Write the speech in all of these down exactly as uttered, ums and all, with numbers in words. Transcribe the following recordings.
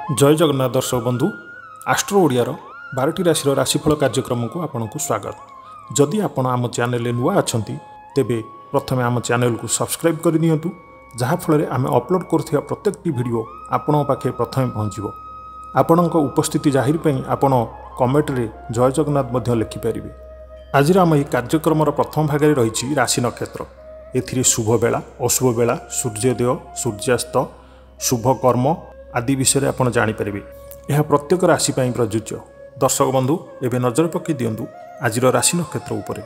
जय जगन्नाथ दर्शक बंधु आस्ट्रो ओडियार बारटी राशि राशिफल कार्यक्रम को आपन को स्वागत। जदि आपण आम चैनल नुआ अच्छी तेबे प्रथमे आम चैनल को सब्सक्राइब कर दियंतु जहाँ फल आम अपलोड करुवा प्रत्येक वीडियो आपण पाखे प्रथमे पहुँचो। आपण उपस्थिति जाहिर पे आपण कमेंट रे जय जगन्नाथ लिखिपारे। आज आम यह कार्यक्रम प्रथम भाग में रही राशि नक्षत्र। ए शुभ बेला अशुभ बेला सूर्योदय सूर्यास्त शुभ कर्म आदि विषय आप जापर। यह प्रत्येक राशि प्रযোज्य। दर्शक बंधु एवं नजर पकई दिंतु आज राशि नक्षत्र उपर।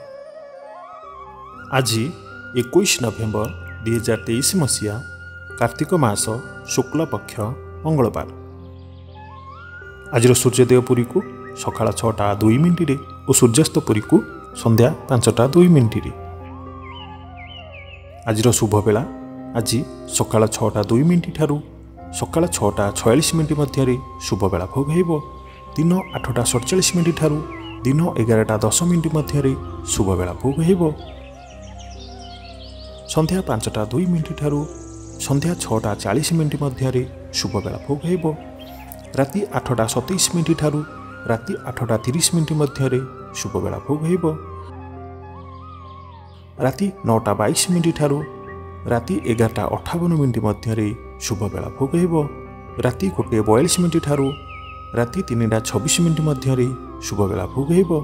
आज इक्कीस नवेम्बर दुई हजार तेईस मसीहा कार्तिक मास शुक्ल पक्ष मंगलवार। आज सूर्योदय पुरी को सकाळ छटा दुई मिनिट और सूर्यास्त पुरी को संध्या पांचटा दुई मिनिट। आज शुभ बेला आज सकाळ छटा दुई मिनिट ठारू सकाळ छटा छयालीस मिनिट मध्य शुभ बेला भोग हो। दिन आठटा सड़चाश मिनिट ठारू दिन एगारटा दस मिनिट मध्य शुभ बेला भोग हो। संध्या पांचटा दुई मिनिट ठारू संध्या छटा चालीस मिनिट मध्य शुभ बेला भोग हो। राति आठटा सतैश मिनिट ठारू राति आठटा तीस मिनिट मध्य शुभ बेला भोग हो। राति नौटा बाईस मिनिट ठारू राति एगारटा अठावन मिनिट मध्य शुभ बेला भोग हो। राति गोटे बयालीस मिनिट ठारू राति तीनटा छब्बीस मिनिट मध्य शुभ बेला भोग हो।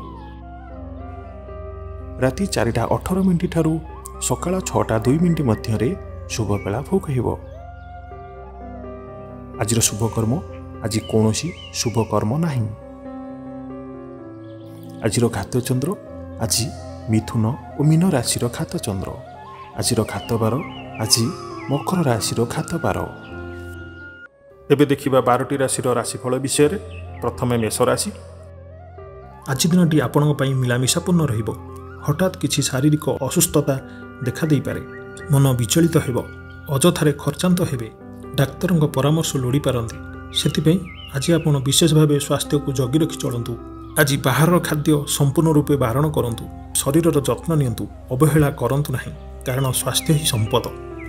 राति चारिटा अठारह मिनिट ठारू सकाळ छटा दुई मिनिट मध्य शुभ बेला भोग हो। आज शुभ कर्म आज कौन शुभ कर्म नहीं। आज घात चंद्र आज मिथुन और मीन राशि घात चंद्र। आज घात बार आज मकर राशि घात बार। एबे देखिबा बारटी राशि राशिफल विषय रे। प्रथमे मेष राशि। आज दिनटी आपण मिलामिशापूर्ण रहिबो। हठात किछि शारीरिक असुस्थता देखा दे पारे। मन विचलित हेबो। अजथारे खर्चांत हेबे। डाक्तरंग परामर्श लोड़ी पारंती। सेतिपई आज आपण विशेष भावे स्वास्थ्य को जगी रखि चलंतु। आज बाहर खाद्य संपूर्ण रूपे बारण करंतु। शरीरर जत्न नियंतु। अवहेला करंतु नाही कारण स्वास्थ्य ही संपद।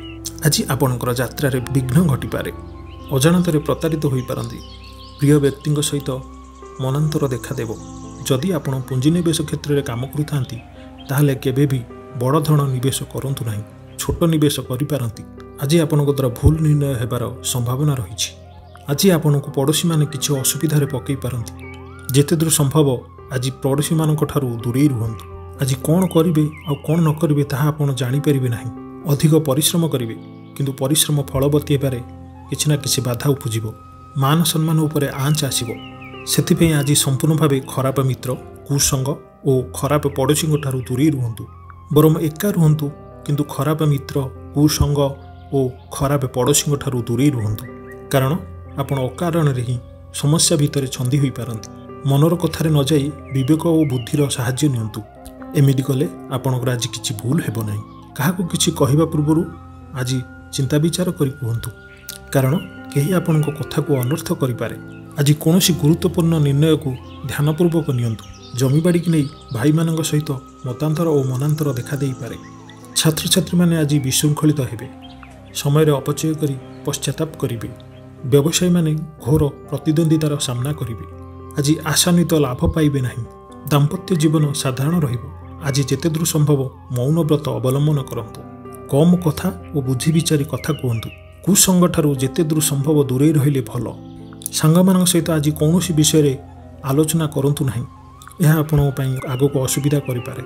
आज आपणकर यात्रा रे विघ्न घटी पारे। अजाणत प्रतारित होई पारंती। प्रिय व्यक्ति सहित मनांतर देखादेव। जदि आपण पुंजीनिवेश क्षेत्र में काम करुथांती ताहले केबे भी बड़ धन निवेश करंतु नाही। छोट निवेश करि पारंती। आज आपणक द्वारा भूल निर्णय हेबार संभावना रही। आज आपणक पड़ोशी माने किछि असुविधा रे पकई पारंती। जेते दूर संभव आज पड़ोशी मानक ठारू दूरे रुहंतु। आज कौन करिवे आ कौन न करिवे ताहा आपण जानि परिबे नाही। अधिक परिश्रम करिवे किंतु परिश्रम फलवती हेबारे किछि ना किछि बाधा उपजिबो। मान सम्मान उपरे आंच आसिबो। सेथिपई आज संपूर्ण भावे खराब मित्र कुसंग और खराब पड़ोशी ठारू दूरे रुहंतु। बरम एका रुहंतु किंतु खराब मित्र कुसंग और खराब पड़ोशी ठारू दूरे रुहंतु। कारण आपण अकारण रे ही समस्या भितर छंदी होई पारंती। मनर कथारे न जाई विवेक और बुद्धिर साहाय्य नियंतु। एमिति कले आपणकर आज किछि भूल हेबो नाही। काहाकु किछि कहिबा पूर्वरु आज चिंता विचार करि कहंतु कारण केही आपणको कथा को अनर्थ करि पारे। आज कोनोसी गुरुत्वपूर्ण निर्णय को ध्यानपूर्वक नियंतु। जमीबाड़ी की नहीं भाई मानक सहित मतांतर और मनांतर देखा दे पारे। छात्र छात्री माने आज विशृंखलित हेबे। समय अपचय करी पश्चाताप करिवे। व्यवसायी माने घोर प्रतिद्वंदितार सामना करिवे। आज आशान्वित लाभ पाइबे नहीं। दाम्पत्य जीवन साधारण रहिबो। आज जेते दूर संभव मौन व्रत अवलंबन करंतु। कम कथा और बुद्धि विचारी कथा कहतु। कुसंग ठारू जेते दूर संभव दूरे रहिले भल। सांग मानक सहित आज कौनसी विषय रे आलोचना करंतु नाही। यह आपण पई आगो को असुविधा करि पारे।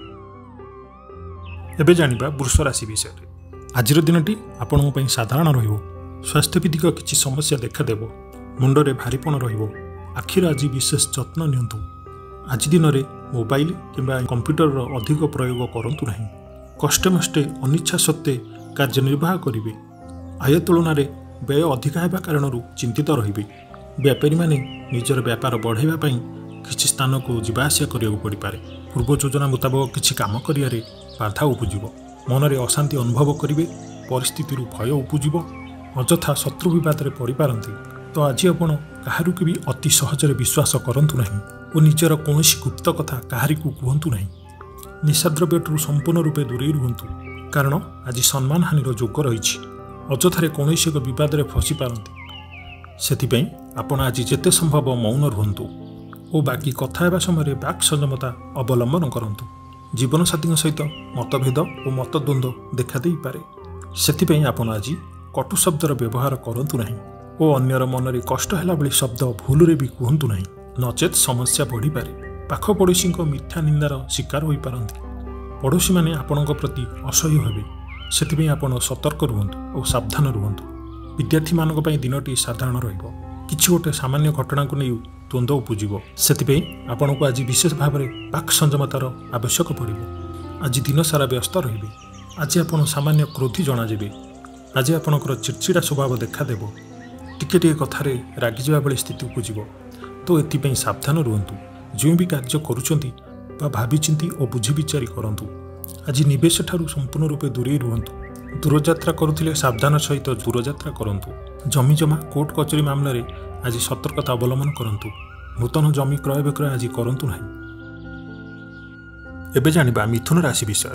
एबे जानिबा वृष राशि विषय रे। आज दिनटी आपण पई साधारण रहिबो। स्वास्थ्य विधिक किछि समस्या देखा देबो। मुंडरे भारीपण रहिबो। आखिर आज विशेष जत्न नियंतु। आज दिन में मोबाइल किंबा कंप्यूटर अधिक प्रयोग करंतु नहीं। कष्टे मष्टे अनिच्छा सत्वे कार्यनिर्वाह करिवे। आय तुलन में व्यय अधिक होगा कारण चिंतित रहिबे। व्यापारी माने निजर व्यापार बढ़ाइबा पई किछि स्थान को जीवाआसिया करिया पड़ी पारे। पूर्व योजना मुताबक किछि काम करियारे बाधा उपजिबो। मनरे अशांति अनुभव करिवे। परिस्थिति भय उपजिबो। अଯଥା शत्रु विवाद में पड़ी पारंती। तो आज आपण काहारू के भी अति सहजरे विश्वास करंतु नहीं और निजर कौनसी गुप्त कथा काहारी को कहतु नहीं। निशाद्रव्यठू संपूर्ण रूपे दूरे रुहंतु कारण आज सम्मान हानिर जोग रही। अଯଥାରେ कौनसी एक विवाद में फसी पारंती। सेथिपई ଆପଣ ଆଜି ଯେତେ ସମ୍ଭବ ମୌନ ରୁହନ୍ତୁ ଓ ବାକି କଥା ହେବା ସମୟରେ ବାକ୍ ସଂଯମତା ଅବଲମ୍ବନ କରନ୍ତୁ। ଜୀବନସାଥୀଙ୍କ ସହିତ ମତଭେଦ ଓ ମତଦ୍ୱନ୍ଦ୍ୱ ଦେଖାଦେଇପାରେ। ସେଥିପାଇଁ ଆପଣ ଆଜି କଟୁ ଶବ୍ଦର ବ୍ୟବହାର କରନ୍ତୁ ନାହିଁ ଓ ଅନ୍ୟର ମନରେ କଷ୍ଟ ହେଲା ଭଳି ଶବ୍ଦ ଭୁଲରେ ବି କୁହନ୍ତୁ ନାହିଁ, ନଚେତ୍ ସମସ୍ୟା ବଢ଼ିପାରେ। ପାଖ ପଡ଼ୋଶୀଙ୍କ ମିଥ୍ୟା ନିନ୍ଦାର ଶିକାର ହୋଇପାରନ୍ତି। ପଡ଼ୋଶୀମାନେ ଆପଣଙ୍କ ପ୍ରତି ଅସହ୍ୟ ହେବେ। ସେଥିପାଇଁ ଆପଣ ସତର୍କ ରୁହନ୍ତୁ ଓ ସାବଧାନ ରୁହନ୍ତୁ। ବିଦ୍ୟାର୍ଥୀମାନଙ୍କ ପାଇଁ ଦିନଟି ସାଧାରଣ ରହିବ। କିଛି ଗୋଟେ ସାମାନ୍ୟ ଘଟଣାକୁ ନେଇ ଦ୍ୱନ୍ଦ୍ୱ ଉପୁଜିବ। ସେଥିପାଇଁ ଆପଣଙ୍କୁ ଆଜି ବିଶେଷ ଭାବରେ ବାକ୍ ସଂଯମତାର ଆବଶ୍ୟକ ପଡ଼ିବ। ଆଜି ଦିନସାରା ବ୍ୟସ୍ତ ରହିବେ। ଆଜି ଆପଣ ସାମାନ୍ୟ କ୍ରୋଧୀ ଜଣାଯିବେ। ଆଜି ଆପଣଙ୍କର ଚିଡ଼ଚିଡ଼ା ସ୍ୱଭାବ ଦେଖାଦେବ। ଟିକେ ଟିକେ କଥାରେ ରାଗିଯିବା ଭଳି ସ୍ଥିତି ଉପୁଜିବ। ତ ଏଥିପାଇଁ ସାବଧାନ ରୁହନ୍ତୁ। ଯେଉଁ ବି କାର୍ଯ୍ୟ କରୁଛନ୍ତି ବା ଭାବିଚିନ୍ତି ଓ ବୁଝି ବିଚାରି କରନ୍ତୁ। ଆଜି ନିବେଶ ଠାରୁ ସମ୍ପୂର୍ଣ୍ଣ ରୂପେ ଦୂରେଇ ରୁହନ୍ତୁ। ଦୂରଯାତ୍ରା କରୁଥିଲେ ସାବଧାନ ସହିତ ଦୂରଯାତ୍ରା କରନ୍ତୁ। ଜମିଜମା କୋର୍ଟ କଚେରୀ ମାମଲାରେ ଆଜି ସତର୍କତା ଅବଲମ୍ବନ କରନ୍ତୁ। ନୂତନ ଜମି କ୍ରୟ ବିକ୍ରୟ ଆଜି କରନ୍ତୁ ନାହିଁ। ଏବେ ଜାଣିବା ମିଥୁନ ରାଶି ବିଷୟରେ।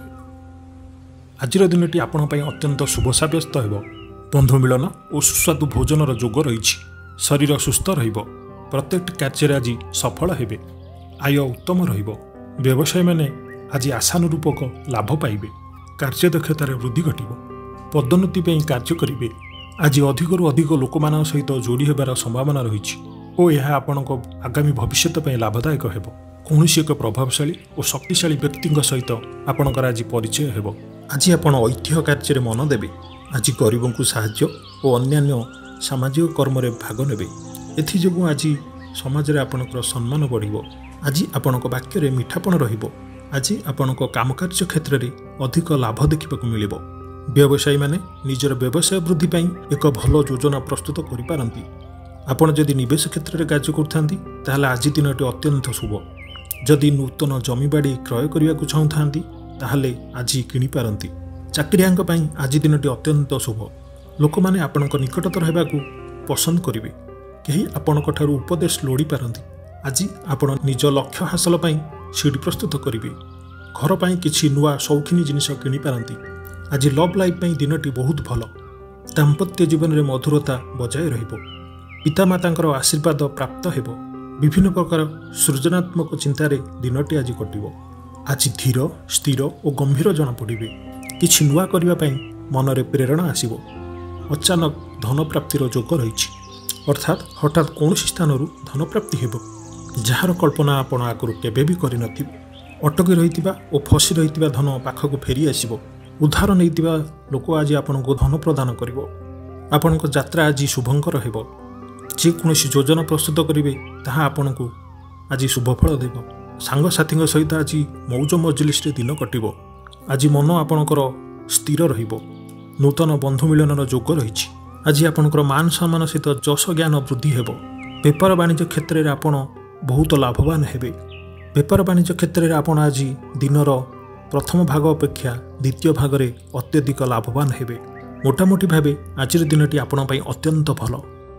ଆଜିର ଦିନଟି ଆପଣଙ୍କ ପାଇଁ ଅତ୍ୟନ୍ତ ଶୁଭ ସାବ୍ୟସ୍ତ ହେବ। ବନ୍ଧୁ ମିଳନ ଓ ସୁସ୍ୱାଦୁ ଭୋଜନର ଯୋଗ ରହିଛି। ଶରୀର ସୁସ୍ଥ ରହିବ। ପ୍ରତ୍ୟେକଟି କାର୍ଯ୍ୟରେ ଆଜି ସଫଳ ହେବେ। ଆୟ ଉତ୍ତମ ରହିବ। ବ୍ୟବସାୟୀମାନେ ଆଜି ଆଶାନୁରୂପକ ଲାଭ ପାଇବେ। କାର୍ଯ୍ୟଦକ୍ଷତାରେ ବୃଦ୍ଧି ଘଟିବ। ପଦୋନ୍ନତି ପାଇଁ କାର୍ଯ୍ୟ କରିବେ। ଆଜି ଅଧିକରୁ ଅଧିକ ଲୋକମାନଙ୍କ ସହିତ ଯୋଡ଼ି ହେବାର ସମ୍ଭାବନା ରହିଛି ଓ ଏହା ଆପଣଙ୍କ ଆଗାମୀ ଭବିଷ୍ୟତ ପାଇଁ ଲାଭଦାୟକ ହେବ। କୌଣସି ଏକ ପ୍ରଭାବଶାଳୀ ଓ ଶକ୍ତିଶାଳୀ ବ୍ୟକ୍ତିଙ୍କ ସହିତ ଆପଣଙ୍କର ଆଜି ପରିଚୟ ହେବ। ଆଜି ଆପଣ ଐତିହ୍ୟ କାର୍ଯ୍ୟରେ ମନ ଦେବେ। ଆଜି ଗରିବଙ୍କୁ ସାହାଯ୍ୟ ଓ ଅନ୍ୟାନ୍ୟ ସାମାଜିକ କର୍ମରେ ଭାଗ ନେବେ। ଏଥିଯୋଗୁଁ ଆଜି ସମାଜରେ ଆପଣଙ୍କର ସମ୍ମାନ ବଢ଼ିବ। ଆଜି ଆପଣଙ୍କ ବାକ୍ୟରେ ମିଠାପଣ ରହିବ। ଆଜି ଆପଣଙ୍କ କାମକାର୍ଯ୍ୟ କ୍ଷେତ୍ରରେ ଅଧିକ ଲାଭ ଦେଖିବାକୁ ମିଳିବ। ବ୍ୟବସାୟୀମାନେ ନିଜର ବ୍ୟବସାୟ ବୃଦ୍ଧି ପାଇଁ ଏକ ଭଲ ଯୋଜନା ପ୍ରସ୍ତୁତ କରିପାରନ୍ତି। ଆପଣ ଯଦି ନିବେଶ କ୍ଷେତ୍ରରେ କାର୍ଯ୍ୟ କରୁଥାନ୍ତି ତାହେଲେ ଆଜି ଦିନଟି ଅତ୍ୟନ୍ତ ଶୁଭ। ଯଦି ନୂତନ ଜମିବାଡ଼ି କ୍ରୟ କରିବାକୁ ଚାହୁଁଥାନ୍ତି ତାହେଲେ ଆଜି କିଣିପାରନ୍ତି। ଚାକିରିଆଙ୍କ ପାଇଁ ଆଜି ଦିନଟି ଅତ୍ୟନ୍ତ ଶୁଭ। ଲୋକମାନେ ଆପଣଙ୍କ ନିକଟତର ହେବାକୁ ପସନ୍ଦ କରିବେ। କେହି ଆପଣଙ୍କ ଠାରୁ ଉପଦେଶ ଲୋଡ଼ିପାରନ୍ତି। ଆଜି ଆପଣ ନିଜ ଲକ୍ଷ୍ୟ ହାସଲ ପାଇଁ ସିଡ଼ି ପ୍ରସ୍ତୁତ କରିବେ। ଘର ପାଇଁ କିଛି ନୂଆ ସୌଖିନୀ ଜିନିଷ କିଣିପାରନ୍ତି। ଆଜି ଲଭ୍ ଲାଇଫ୍ ପାଇଁ ଦିନଟି ବହୁତ ଭଲ। ଦାମ୍ପତ୍ୟ ଜୀବନରେ ମଧୁରତା ବଜାୟ ରହିବ। ପିତାମାତାଙ୍କର ଆଶୀର୍ବାଦ ପ୍ରାପ୍ତ ହେବ। ବିଭିନ୍ନ ପ୍ରକାର ସୃଜନାତ୍ମକ ଚିନ୍ତାରେ ଦିନଟି ଆଜି କଟିବ। ଆଜି ଧୀର ସ୍ଥିର ଓ ଗମ୍ଭୀର ଜଣାପଡ଼ିବେ। କିଛି ନୂଆ କରିବା ପାଇଁ ମନରେ ପ୍ରେରଣା ଆସିବ। ଅଚାନକ ଧନପ୍ରାପ୍ତିର ଯୋଗ ରହିଛି। ଅର୍ଥାତ୍ ହଠାତ୍ କୌଣସି ସ୍ଥାନରୁ ଧନପ୍ରାପ୍ତି ହେବ, ଯାହାର କଳ୍ପନା ଆପଣ ଆଗରୁ କେବେ ବି କରିନଥିବେ। ଅଟକି ରହିଥିବା ଓ ଫସି ରହିଥିବା ଧନ ପାଖକୁ ଫେରି ଆସିବ। ଉଦ୍ଧାର ନେଇଥିବା ଲୋକ ଆଜି ଆପଣଙ୍କୁ ଧନ ପ୍ରଦାନ କରିବ। ଆପଣଙ୍କ ଯାତ୍ରା ଆଜି ଶୁଭଙ୍କର ହେବ। ଯେକୌଣସି ଯୋଜନା ପ୍ରସ୍ତୁତ କରିବେ ତାହା ଆପଣଙ୍କୁ ଆଜି ଶୁଭଫଳ ଦେବ। ସାଙ୍ଗସାଥୀଙ୍କ ସହିତ ଆଜି ମୌଜ ମଜଲିସରେ ଦିନ କଟିବ। ଆଜି ମନ ଆପଣଙ୍କର ସ୍ଥିର ରହିବ। ନୂତନ ବନ୍ଧୁ ମିଳନର ଯୋଗ ରହିଛି। ଆଜି ଆପଣଙ୍କର ମାନ ସମ୍ମାନ ସହିତ ଯଶ ଜ୍ଞାନ ବୃଦ୍ଧି ହେବ। ବେପାର ବାଣିଜ୍ୟ କ୍ଷେତ୍ରରେ ଆପଣ ବହୁତ ଲାଭବାନ ହେବେ। ବେପାର ବାଣିଜ୍ୟ କ୍ଷେତ୍ରରେ ଆପଣ ଆଜି ଦିନର ପ୍ରଥମ ଭାଗ ଅପେକ୍ଷା ଦ୍ୱିତୀୟ ଭାଗରେ ଅତ୍ୟଧିକ ଲାଭବାନ ହେବେ। ମୋଟାମୋଟି ଭାବେ ଆଜିର ଦିନଟି ଆପଣଙ୍କ ପାଇଁ ଅତ୍ୟନ୍ତ ଭଲ।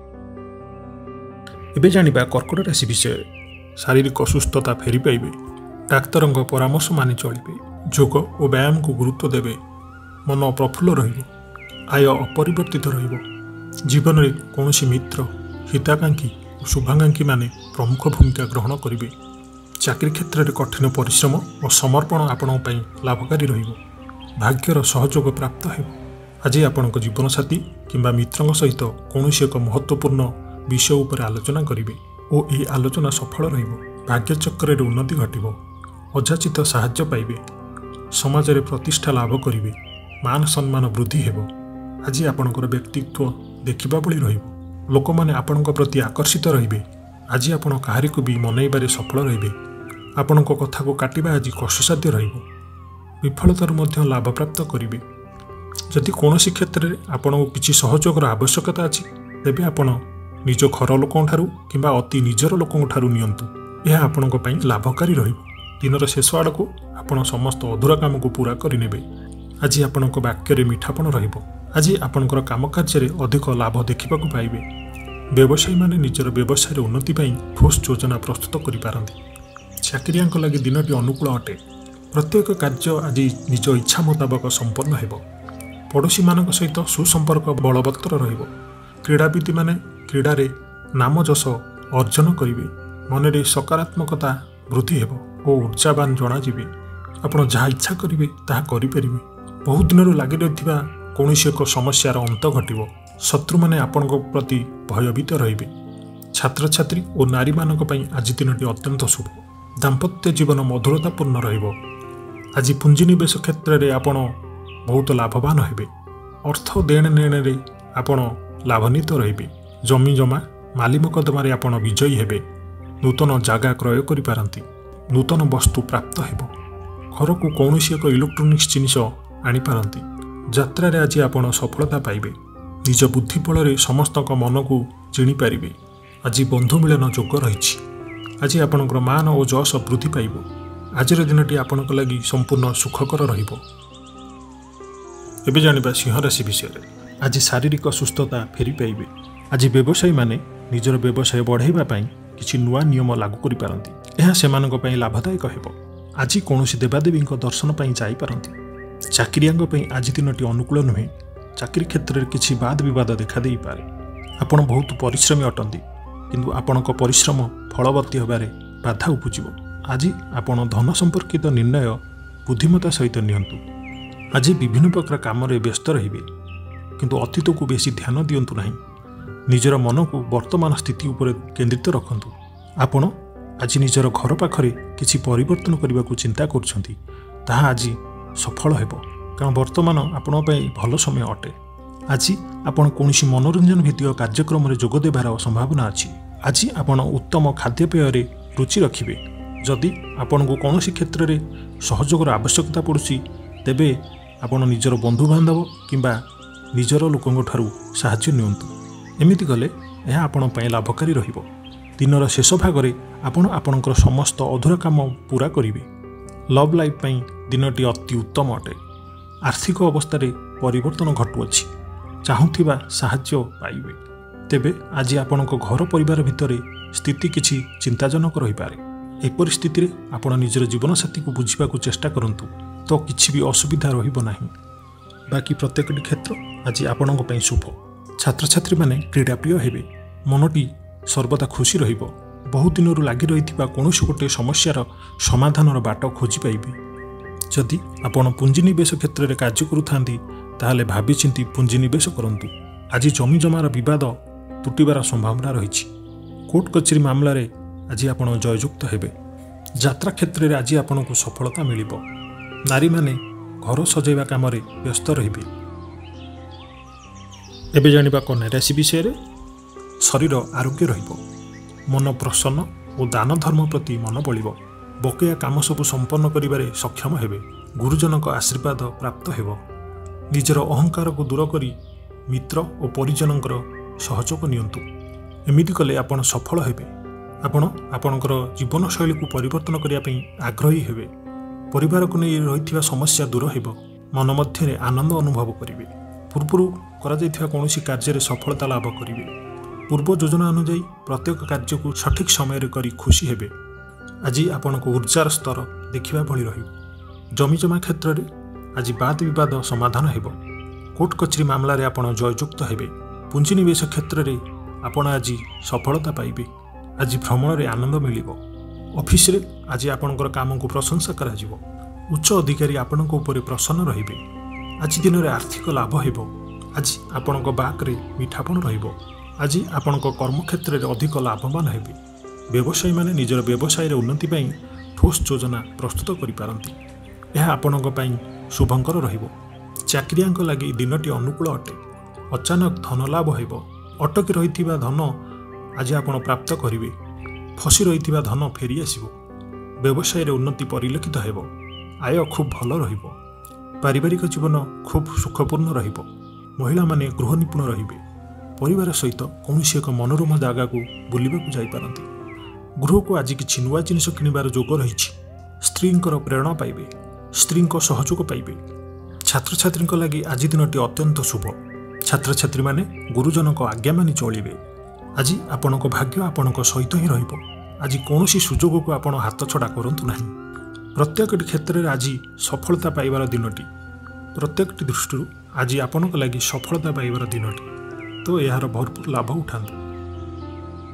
ଏବେ ଜାଣିବା କର୍କଟ ରାଶି ବିଷୟରେ। ଶାରୀରିକ ସୁସ୍ଥତା ଫେରି ପାଇବେ। ଡାକ୍ତରଙ୍କ ପରାମର୍ଶ ମାନି ଚଳିବେ। ଯୋଗ ଓ ବ୍ୟାୟାମକୁ ଗୁରୁତ୍ୱ ଦେବେ। ମନ ପ୍ରଫୁଲ୍ଲ ରହିବ। ଆୟ ଅପରିବର୍ତ୍ତିତ ରହିବ। ଜୀବନରେ କୌଣସି ମିତ୍ର, ହିତାକାଂକ୍ଷୀ ଓ ଶୁଭାକାଂକ୍ଷୀମାନେ ପ୍ରମୁଖ ଭୂମିକା ଗ୍ରହଣ କରିବେ। ଚାକିରି କ୍ଷେତ୍ରରେ କଠିନ ପରିଶ୍ରମ ଓ ସମର୍ପଣ ଆପଣଙ୍କ ପାଇଁ ଲାଭକାରୀ ରହିବ। ଭାଗ୍ୟର ସହଯୋଗ ପ୍ରାପ୍ତ ହେବ। ଆଜି ଆପଣଙ୍କ ଜୀବନସାଥୀ କିମ୍ବା ମିତ୍ରଙ୍କ ସହିତ କୌଣସି ଏକ ମହତ୍ତ୍ୱପୂର୍ଣ୍ଣ ବିଷୟ ଉପରେ ଆଲୋଚନା କରିବେ ଓ ଏହି ଆଲୋଚନା ସଫଳ ରହିବ। ଭାଗ୍ୟଚକ୍ରରେ ଉନ୍ନତି ଘଟିବ। ଅଯାଚିତ ସାହାଯ୍ୟ ପାଇବେ। ସମାଜରେ ପ୍ରତିଷ୍ଠା ଲାଭ କରିବେ। ମାନ ସମ୍ମାନ ବୃଦ୍ଧି ହେବ। ଆଜି ଆପଣଙ୍କର ବ୍ୟକ୍ତିତ୍ୱ ଦେଖିବା ଭଳି ରହିବ। ଲୋକମାନେ ଆପଣଙ୍କ ପ୍ରତି ଆକର୍ଷିତ ରହିବେ। ଆଜି ଆପଣ କାହାରିକୁ ବି ମନେଇବାରେ ସଫଳ ରହିବେ। ଆପଣଙ୍କ କଥାକୁ କାଟିବା ଆଜି କଷ୍ଟସାଧ୍ୟ ରହିବ। ବିଫଳତାରୁ ମଧ୍ୟ ଲାଭପ୍ରାପ୍ତ କରିବେ। ଯଦି କୌଣସି କ୍ଷେତ୍ରରେ ଆପଣଙ୍କୁ କିଛି ସହଯୋଗର ଆବଶ୍ୟକତା ଅଛି ତେବେ ଆପଣ ନିଜ ଘର ଲୋକଙ୍କଠାରୁ କିମ୍ବା ଅତି ନିଜର ଲୋକଙ୍କଠାରୁ ନିଅନ୍ତୁ। ଏହା ଆପଣଙ୍କ ପାଇଁ ଲାଭକାରୀ ରହିବ। ଦିନର ଶେଷ ଆଡ଼କୁ ଆପଣ ସମସ୍ତ ଅଧୁରା କାମକୁ ପୂରା କରିନେବେ। ଆଜି ଆପଣଙ୍କ ବାକ୍ୟରେ ମିଠାପଣ ରହିବ। ଆଜି ଆପଣଙ୍କର କାମକାର୍ଯ୍ୟରେ ଅଧିକ ଲାଭ ଦେଖିବାକୁ ପାଇବେ। ବ୍ୟବସାୟୀମାନେ ନିଜର ବ୍ୟବସାୟରେ ଉନ୍ନତି ପାଇଁ ଠୋସ୍ ଯୋଜନା ପ୍ରସ୍ତୁତ କରିପାରନ୍ତି। ଚାକିରିଆଙ୍କ ଲାଗି ଦିନଟି ଅନୁକୂଳ ଅଟେ। ପ୍ରତ୍ୟେକ କାର୍ଯ୍ୟ ଆଜି ନିଜ ଇଚ୍ଛା ମୁତାବକ ସମ୍ପନ୍ନ ହେବ। ପଡ଼ୋଶୀମାନଙ୍କ ସହିତ ସୁସମ୍ପର୍କ ବଳବତ୍ତର ରହିବ। କ୍ରୀଡ଼ାବିତମାନେ କ୍ରୀଡ଼ାରେ नाम जश अर्जन करेंगे मन में सकारात्मकता वृद्धि हेब और ऊर्जावान जनाଯିवे आपण जहाँ इच्छा करेंगे ताहा करें बहुत दिन लगी रही कौन एक समस्यार अंत घटव शत्रु मैंने आपण प्रति भयभीत रे छात्र छात्री और नारी मानक आज दिन अत्यंत शुभ दाम्पत्य जीवन मधुरतापूर्ण रज पुंजीनिवेश क्षेत्र में आपण बहुत लाभवान हे अर्थ देण नेण आपण लाभान्वित रे जमी जमा माली मकदम आपण विजयी हेबे नूतन जगह क्रय करिपारंती नूतन वस्तु प्राप्त हेब घर को कौन एक इलेक्ट्रोनिक्स जिनिस आनीपारती यात्रा आज आपण सफलता पाइबे निज बुद्धि बल समस्त मन को जिणी पारे आज बंधु मिलन जोग रही आज आपणकर मान और जश वृद्धि पाइब आज दिनटी आपण लगी संपूर्ण सुखकर रहिब। एबे जानिबा सिंह राशि विषय आज शारीरिक सुस्थता फेरी पाइबे आज व्यवसायी माने निजर व्यवसाय बढ़ाइबा पई किछि नुआ नियम लागू करि पारंती एहा सेमानक पई लाभदायक हेबो आज कौनसी देवादेवी दर्शन पर जापरती चाकरियांग आज दिनटी अनुकूल नुहे चाकरी क्षेत्र में किसी वाद विवाद देखा दे पारे आपण बहुत परिश्रमी अटंती किंतु आपणक परिश्रम फलवती होबार बाधा उपजिव आज आपण धन संपर्कित निर्णय बुद्धिमता सहित नियंतु आज विभिन्न प्रकार काम व्यस्त रे किंतु अतीत को बेसी ध्यान दिंतु ना निजर मन को वर्तमान स्थिति उपर केन्द्रित रखंतु आपण आज निजर घर पाखरे किसी परिवर्तन करने को चिंता करछंती ताहा आज सफल हेब कारण वर्तमान आपण भल समय अटे आज आपण कौनसी मनोरंजन भित्तिक कार्यक्रम में जोग देवार संभावना अच्छी आज आपण उत्तम खाद्यपेय रुचि रखिबे जदि आपण को कौनसी क्षेत्र में सहयोगर आवश्यकता पड़ुछि तेबे आपण निजर बंधु बांधव किंबा निजर लोकंग ठारू साहाय्य नियंतु एमिति गले यह आपण पई लाभकारी रहिबो दिनर शेष भागरे आपण आपणकर समस्त अधूरा काम पूरा करेंगे लव लाइफ पई दिनटी अति उत्तम अटे आर्थिक अवस्था परिवर्तन घटुअछि चाहूथिबा साहाय्य पाइबे तेबे आज आपणक घर परिवार भितर स्थिति किछि चिंताजनक रही पारे ए परिस्थिति रे आपण निजर जीवन साथी को बुझिबाकू चेष्टा करंतु तो किछि भी असुविधा रहिबो नाही बाकी प्रत्येक क्षेत्र आज आपणक पई शुभ छात्र छात्री माने क्रीड़ा प्रिय हेबे मनटी सर्वदा खुशी रहिबो बहुत दिन लगी रही कौन गोटे समस्यार समाधान बाट खोजी पाइबे जदि आपण पुंजीनिवेश क्षेत्र में कार्य करुँता भावी चिंती पुंजीनिवेश करंतु आज जमी जमार बद तुटार संभावना रही कोर्ट कचेरी मामला रे आज आपण जययुक्त हेबे यात्रा क्षेत्र में आज आपण को सफलता मिलिब नारी माने घर सजाइबा काम व्यस्त रहिबे। एबे जानिबा कन्या राशि विषय शरीर आरोग्य रहिब मन प्रसन्न और दान धर्म प्रति मन बलिब बकेया काम सब संपन्न करिबारे सक्षम हेबे गुरुजनक आशीर्वाद प्राप्त हेब निजर अहंकार को दूर करी मित्र और परिजनकर सहयोग नियंतु एमिति कले आपण सफल हेबे आपण आपणकर जीवनशैली को परिवर्तन करिया पई आग्रही हेबे परिवार को नहीं रही समस्या दूर हेब मन मध्य आनंद अनुभव करेंगे पूर्व करा कौनसी कार्य सफलता लाभ करेंगे पूर्व योजना अनुजाई प्रत्येक कार्य को सठिक समय करी खुशी हेबे आज आपण को ऊर्जार स्तर देखा भली रही जमीजमा क्षेत्र में आज वाद विवाद समाधान हेब कोर्ट कचेरी मामला रे आपण जययुक्त हेबे पुंजीनिवेश क्षेत्र में आपण आज सफलता पाइबे आज भ्रमण में आनंद मिलिब ऑफिस रे आज आपणकर काम को प्रशंसा करा जिवो उच्च अधिकारी आपणक ऊपर प्रसन्न रहिबे आज दिन में आर्थिक लाभ हेब आज आपणक बाक्रे मिठापण रहिबो आज आपणक कर्मक्षेत्र में अधिक लाभवान हेबे व्यवसायी माने निजर व्यवसाय उन्नति पाई ठोस योजना प्रस्तुत करिपारंती यह आपणक पाई शुभंकर रहिबो चाकरियांक लागि दिनटी अनुकूल अटे अचानक धन लाभ हेब अटकी रहिथिबा धन आज आपण प्राप्त करिवे फसी रहिथिबा धन फेरी आसिबो व्यवसाय उन्नति परिलक्षित हेब आय खूब भल रहिबो पारिवारिक जीवन खूब सुखपूर्ण रहिबो महिला माने गृह निपुण रहिबे परिवार सहित कौनसी एक मनोरम जगह को बुलिबाकू जाई पारंती गृह को आज किछि नुआ जिनिस किनिबार जोग रही स्त्री प्रेरणा पाइबे स्त्री सहयोग पाइबे छात्र छात्री लगी आज दिनटी अत्यंत शुभ छात्र छात्री माने गुरुजन आज्ञा मानि चलिबे आज आपणक भाग्य आपणक सहित ही रहिबो आज कौनसी सुजोग को आपण हाथ छड़ा करंतु नाही प्रत्येक क्षेत्र में आज सफलता पाइबार दिनटी प्रत्येक दृष्टि आज आपणक लगी सफलता पाइबार दिनटी तो यार भरपूर लाभ उठांतु।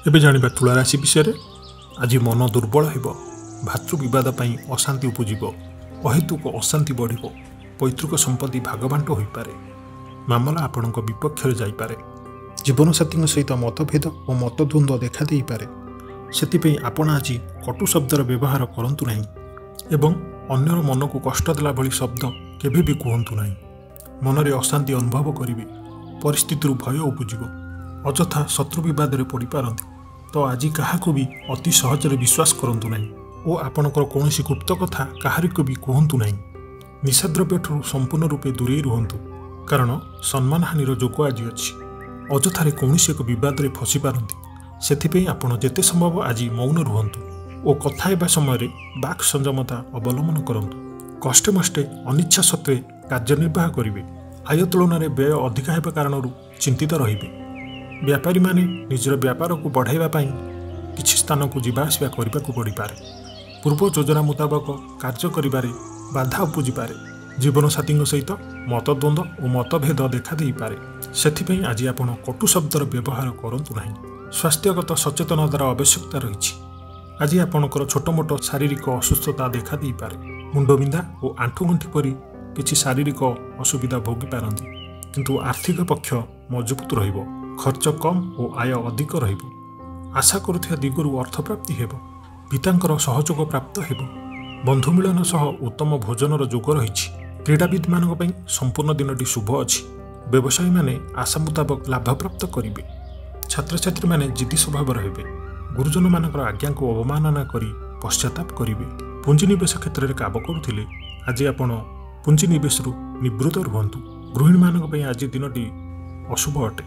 ଏବେ ଜାଣିବା ତୁଳା ରାଶି ବିଷୟରେ। ଆଜି ମନ ଦୁର୍ବଳ ହେବ, ଭାତୃ ବିବାଦ ପାଇଁ ଅଶାନ୍ତି ଉପୁଜିବ, ଅହେତୁକ ଅଶାନ୍ତି ବଢ଼ିବ, ପୈତୃକ ସମ୍ପତ୍ତି ଭାଗବାଣ୍ଟ ହୋଇପାରେ, ମାମଲା ଆପଣଙ୍କ ବିପକ୍ଷରେ ଯାଇପାରେ, ଜୀବନସାଥୀଙ୍କ ସହିତ ମତଭେଦ ଓ ମତଦ୍ୱନ୍ଦ୍ୱ ଦେଖାଦେଇପାରେ। ସେଥିପାଇଁ ଆପଣ ଆଜି କଟୁ ଶବ୍ଦର ବ୍ୟବହାର କରନ୍ତୁ ନାହିଁ ଏବଂ ଅନ୍ୟର ମନକୁ କଷ୍ଟ ଦେଲା ଭଳି ଶବ୍ଦ କେବେ ବି କୁହନ୍ତୁ ନାହିଁ। ମନରେ ଅଶାନ୍ତି ଅନୁଭବ କରିବେ, ପରିସ୍ଥିତିରୁ ଭୟ ଉପୁଜିବ, ଅଯଥା ଶତ୍ରୁ ବିବାଦରେ ପଡ଼ିପାରନ୍ତି। ତ ଆଜି କାହାକୁ ବି ଅତି ସହଜରେ ବିଶ୍ୱାସ କରନ୍ତୁ ନାହିଁ ଓ ଆପଣଙ୍କର କୌଣସି ଗୁପ୍ତ କଥା କାହାରିକୁ ବି କୁହନ୍ତୁ ନାହିଁ। ନିଶାଦ୍ରବ୍ୟଠାରୁ ସମ୍ପୂର୍ଣ୍ଣ ରୂପେ ଦୂରେଇ ରୁହନ୍ତୁ, କାରଣ ସମ୍ମାନହାନିର ଯୋଗ ଆଜି ଅଛି। ଅଯଥାରେ କୌଣସି ଏକ ବିବାଦରେ ଫସିପାରନ୍ତି। ସେଥିପାଇଁ ଆପଣ ଯେତେ ସମ୍ଭବ ଆଜି ମୌନ ରୁହନ୍ତୁ ଓ କଥା ହେବା ସମୟରେ ବାକ୍ ସଂଯମତା ଅବଲମ୍ବନ କରନ୍ତୁ। କଷ୍ଟେ ମଷ୍ଟେ ଅନିଚ୍ଛା ସତ୍ତ୍ୱେ କାର୍ଯ୍ୟନିର୍ବାହ କରିବେ। ଆୟ ତୁଳନାରେ ବ୍ୟୟ ଅଧିକା ହେବା କାରଣରୁ ଚିନ୍ତିତ ରହିବେ। ବ୍ୟାପାରୀମାନେ ନିଜର ବ୍ୟାପାରକୁ ବଢ଼ାଇବା ପାଇଁ କିଛି ସ୍ଥାନକୁ ଯିବା ଆସିବା କରିବାକୁ ପଡ଼ିପାରେ। ପୂର୍ବ ଯୋଜନା ମୁତାବକ କାର୍ଯ୍ୟ କରିବାରେ ବାଧା ଉପୁଜିପାରେ। ଜୀବନସାଥୀଙ୍କ ସହିତ ମତଦ୍ୱନ୍ଦ୍ୱ ଓ ମତଭେଦ ଦେଖାଦେଇପାରେ। ସେଥିପାଇଁ ଆଜି ଆପଣ କଟୁ ଶବ୍ଦର ବ୍ୟବହାର କରନ୍ତୁ ନାହିଁ। ସ୍ୱାସ୍ଥ୍ୟଗତ ସଚେତନତାର ଆବଶ୍ୟକତା ରହିଛି। ଆଜି ଆପଣଙ୍କର ଛୋଟମୋଟ ଶାରୀରିକ ଅସୁସ୍ଥତା ଦେଖାଦେଇପାରେ। ମୁଣ୍ଡବିନ୍ଧା ଓ ଆଣ୍ଠୁଗଣ୍ଠି ପରି କିଛି ଶାରୀରିକ ଅସୁବିଧା ଭୋଗିପାରନ୍ତି, କିନ୍ତୁ ଆର୍ଥିକ ପକ୍ଷ ମଜବୁତ ରହିବ। ଖର୍ଚ୍ଚ କମ୍ ଓ ଆୟ ଅଧିକ ରହିବ। ଆଶା କରୁଥିବା ଦିଗରୁ ଅର୍ଥପ୍ରାପ୍ତି ହେବ। ପିତାଙ୍କର ସହଯୋଗ ପ୍ରାପ୍ତ ହେବ। ବନ୍ଧୁ ମିଳନ ସହ ଉତ୍ତମ ଭୋଜନର ଯୋଗ ରହିଛି। କ୍ରୀଡ଼ାବିତ୍ମାନଙ୍କ ପାଇଁ ସମ୍ପୂର୍ଣ୍ଣ ଦିନଟି ଶୁଭ ଅଛି। ବ୍ୟବସାୟୀମାନେ ଆଶା ମୁତାବକ ଲାଭପ୍ରାପ୍ତ କରିବେ। ଛାତ୍ରଛାତ୍ରୀମାନେ ଜିଦ୍ଦି ସ୍ୱଭାବର ହେବେ। ଗୁରୁଜନମାନଙ୍କର ଆଜ୍ଞାକୁ ଅବମାନନା କରି ପଶ୍ଚାତାପ କରିବେ। ପୁଞ୍ଜିନିବେଶ କ୍ଷେତ୍ରରେ କାମ କରୁଥିଲେ ଆଜି ଆପଣ ପୁଞ୍ଜିନିବେଶରୁ ନିବୃତ୍ତ ରୁହନ୍ତୁ। ଗୃହିଣୀମାନଙ୍କ ପାଇଁ ଆଜି ଦିନଟି ଅଶୁଭ ଅଟେ।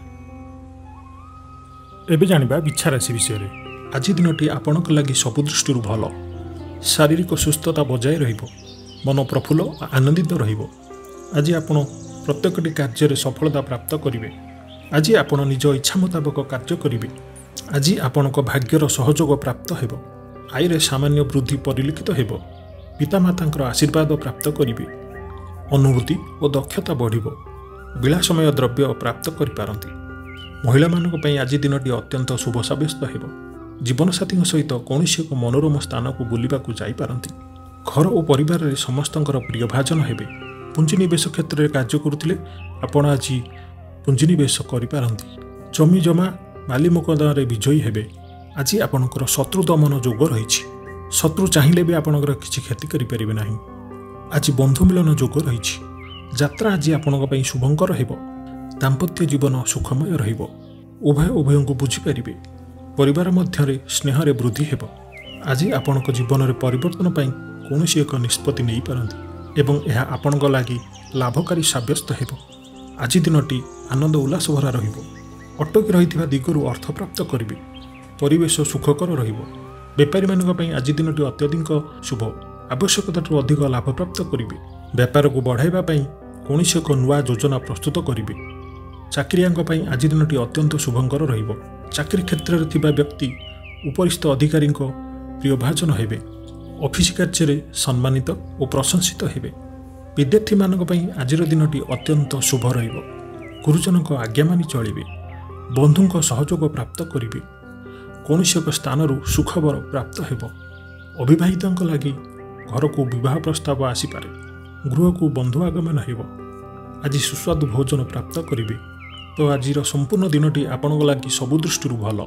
ଏବେ ଜାଣିବା ବିଛା ରାଶି ବିଷୟରେ। ଆଜି ଦିନଟି ଆପଣଙ୍କ ଲାଗି ସବୁ ଦୃଷ୍ଟିରୁ ଭଲ। ଶାରୀରିକ ସୁସ୍ଥତା ବଜାୟ ରହିବ। ମନ ପ୍ରଫୁଲ୍ଲ ଓ ଆନନ୍ଦିତ ରହିବ। ଆଜି ଆପଣ ପ୍ରତ୍ୟେକଟି କାର୍ଯ୍ୟରେ ସଫଳତା ପ୍ରାପ୍ତ କରିବେ। ଆଜି ଆପଣ ନିଜ ଇଚ୍ଛା ମୁତାବକ କାର୍ଯ୍ୟ କରିବେ। ଆଜି ଆପଣଙ୍କ ଭାଗ୍ୟର ସହଯୋଗ ପ୍ରାପ୍ତ ହେବ। ଆୟରେ ସାମାନ୍ୟ ବୃଦ୍ଧି ପରିଲକ୍ଷିତ ହେବ। ପିତାମାତାଙ୍କର ଆଶୀର୍ବାଦ ପ୍ରାପ୍ତ କରିବେ। ଅନୁଭୂତି ଓ ଦକ୍ଷତା ବଢ଼ିବ। ବିଳାସମୟ ଦ୍ରବ୍ୟ ପ୍ରାପ୍ତ କରିପାରନ୍ତି। ମହିଳାମାନଙ୍କ ପାଇଁ ଆଜି ଦିନଟି ଅତ୍ୟନ୍ତ ଶୁଭ ସାବ୍ୟସ୍ତ ହେବ। ଜୀବନସାଥୀଙ୍କ ସହିତ କୌଣସି ଏକ ମନୋରମ ସ୍ଥାନକୁ ବୁଲିବାକୁ ଯାଇପାରନ୍ତି। ଘର ଓ ପରିବାରରେ ସମସ୍ତଙ୍କର ପ୍ରିୟ ଭାଜନ ହେବେ। ପୁଞ୍ଜିନିବେଶ କ୍ଷେତ୍ରରେ କାର୍ଯ୍ୟ କରୁଥିଲେ ଆପଣ ଆଜି ପୁଞ୍ଜିନିବେଶ କରିପାରନ୍ତି। ଜମି ଜମା ମାଲି ମୋକଦ୍ଦମାରେ ବିଜୟୀ ହେବେ। ଆଜି ଆପଣଙ୍କର ଶତ୍ରୁ ଦମନ ଯୋଗ ରହିଛି। ଶତ୍ରୁ ଚାହିଁଲେ ବି ଆପଣଙ୍କର କିଛି କ୍ଷତି କରିପାରିବେ ନାହିଁ। ଆଜି ବନ୍ଧୁ ମିଳନ ଯୋଗ ରହିଛି। ଯାତ୍ରା ଆଜି ଆପଣଙ୍କ ପାଇଁ ଶୁଭଙ୍କର ହେବ। ଦାମ୍ପତ୍ୟ ଜୀବନ ସୁଖମୟ ରହିବ। ଉଭୟ ଉଭୟଙ୍କୁ ବୁଝିପାରିବେ। ପରିବାର ମଧ୍ୟରେ ସ୍ନେହରେ ବୃଦ୍ଧି ହେବ। ଆଜି ଆପଣଙ୍କ ଜୀବନରେ ପରିବର୍ତ୍ତନ ପାଇଁ କୌଣସି ଏକ ନିଷ୍ପତ୍ତି ନେଇପାରନ୍ତି ଏବଂ ଏହା ଆପଣଙ୍କ ଲାଗି ଲାଭକାରୀ ସାବ୍ୟସ୍ତ ହେବ। ଆଜି ଦିନଟି ଆନନ୍ଦ ଉଲ୍ଲାସ ଭରା ରହିବ। ଅଟକି ରହିଥିବା ଦିଗରୁ ଅର୍ଥ ପ୍ରାପ୍ତ କରିବେ। ପରିବେଶ ସୁଖକର ରହିବ। ବେପାରୀମାନଙ୍କ ପାଇଁ ଆଜି ଦିନଟି ଅତ୍ୟଧିକ ଶୁଭ। ଆବଶ୍ୟକତାଠାରୁ ଅଧିକ ଲାଭପ୍ରାପ୍ତ କରିବେ। ବ୍ୟାପାରକୁ ବଢ଼ାଇବା ପାଇଁ କୌଣସି ଏକ ନୂଆ ଯୋଜନା ପ୍ରସ୍ତୁତ କରିବେ। ଚାକିରିଆଙ୍କ ପାଇଁ ଆଜି ଦିନଟି ଅତ୍ୟନ୍ତ ଶୁଭଙ୍କର ରହିବ। ଚାକିରି କ୍ଷେତ୍ରରେ ଥିବା ବ୍ୟକ୍ତି ଉପରିସ୍ଥ ଅଧିକାରୀଙ୍କ ପ୍ରିୟଭାଜନ ହେବେ। ଅଫିସ କାର୍ଯ୍ୟରେ ସମ୍ମାନିତ ଓ ପ୍ରଶଂସିତ ହେବେ। ବିଦ୍ୟାର୍ଥୀମାନଙ୍କ ପାଇଁ ଆଜିର ଦିନଟି ଅତ୍ୟନ୍ତ ଶୁଭ ରହିବ। ଗୁରୁଜନଙ୍କ ଆଜ୍ଞା ମାନି ଚଳିବେ। ବନ୍ଧୁଙ୍କ ସହଯୋଗ ପ୍ରାପ୍ତ କରିବେ। କୌଣସି ଏକ ସ୍ଥାନରୁ ସୁଖବର ପ୍ରାପ୍ତ ହେବ। ଅବିବାହିତଙ୍କ ଲାଗି ଘରକୁ ବିବାହ ପ୍ରସ୍ତାବ ଆସିପାରେ। ଗୃହକୁ ବନ୍ଧୁ ଆଗମନ ହେବ। ଆଜି ସୁସ୍ୱାଦୁ ଭୋଜନ ପ୍ରାପ୍ତ କରିବେ। ତ ଆଜିର ସମ୍ପୂର୍ଣ୍ଣ ଦିନଟି ଆପଣଙ୍କ ଲାଗି ସବୁ ଦୃଷ୍ଟିରୁ ଭଲ।